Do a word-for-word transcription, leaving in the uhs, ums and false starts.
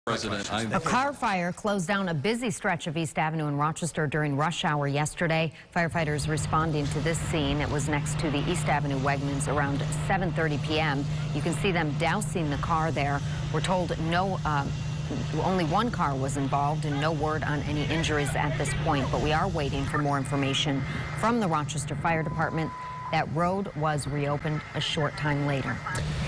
President, I'm... A car fire closed down a busy stretch of East Avenue in Rochester during rush hour yesterday. Firefighters responding to this scene. It was next to the East Avenue Wegmans around seven thirty p m You can see them dousing the car there. We're told no, uh, only one car was involved and no word on any injuries at this point. But we are waiting for more information from the Rochester Fire Department. That road was reopened a short time later.